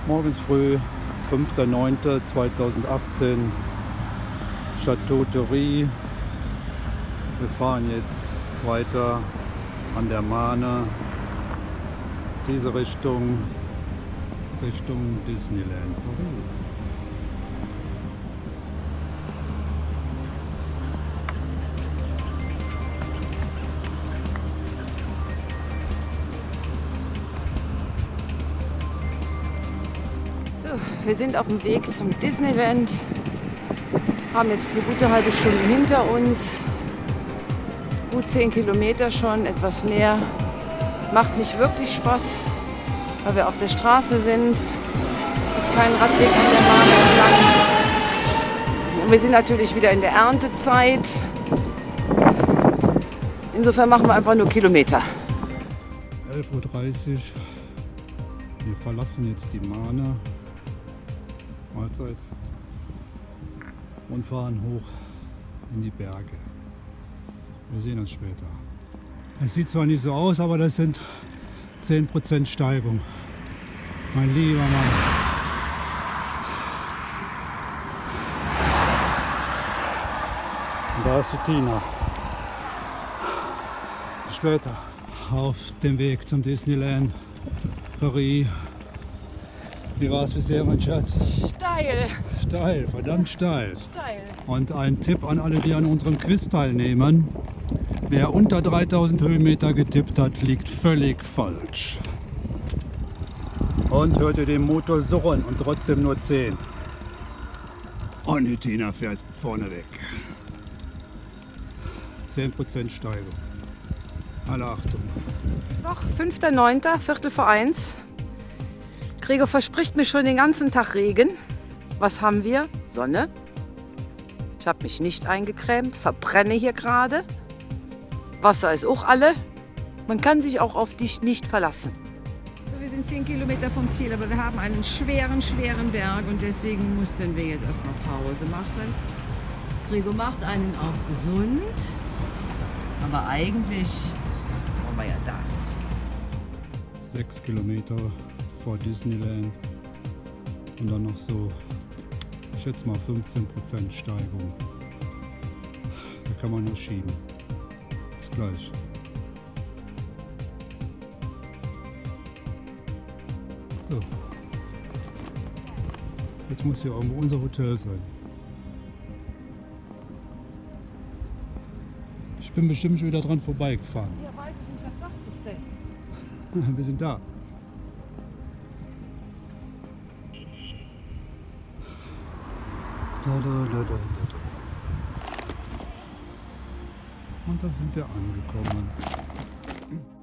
Morgens früh, 5.9.2018, Château Thierry. Wir fahren jetzt weiter an der Marne, diese Richtung Disneyland Paris. Wir sind auf dem Weg zum Disneyland, haben jetzt eine gute halbe Stunde hinter uns, gut 10 Kilometer schon, etwas mehr. Macht nicht wirklich Spaß, weil wir auf der Straße sind, gibt keinen Radweg an der Bahn entlang. Und wir sind natürlich wieder in der Erntezeit, insofern machen wir einfach nur Kilometer. 11.30 Uhr, wir verlassen jetzt die Marne. Mahlzeit. Und fahren hoch in die Berge. Wir sehen uns später. Es sieht zwar nicht so aus, aber das sind 10% Steigung. Mein lieber Mann. Und da ist die Tina. Später auf dem Weg zum Disneyland Paris. Wie war es bisher, mein Schatz? Steil. Steil, verdammt steil. Steil. Und ein Tipp an alle, die an unserem Quiz teilnehmen. Wer unter 3000 Höhenmeter getippt hat, liegt völlig falsch. Und hört ihr den Motor surren und trotzdem nur 10. Und die Tina fährt vorne weg. 10% Steigung. Alle Achtung. Noch 5.9., Viertel vor 1. Gregor verspricht mir schon den ganzen Tag Regen. Was haben wir? Sonne. Ich habe mich nicht eingecremt, verbrenne hier gerade. Wasser ist auch alle. Man kann sich auch auf dich nicht verlassen. Wir sind 10 Kilometer vom Ziel, aber wir haben einen schweren Berg und deswegen mussten wir jetzt erstmal Pause machen. Gregor macht einen auf gesund, aber eigentlich wollen wir ja das. 6 Kilometer vor Disneyland und dann noch so, ich schätze mal 15% Steigung. Da kann man nur schieben. Bis gleich. So. Jetzt muss hier irgendwo unser Hotel sein. Ich bin bestimmt schon wieder dran vorbeigefahren. Ja, weiß ich nicht, was sagt es denn? Wir sind da. Und da sind wir angekommen.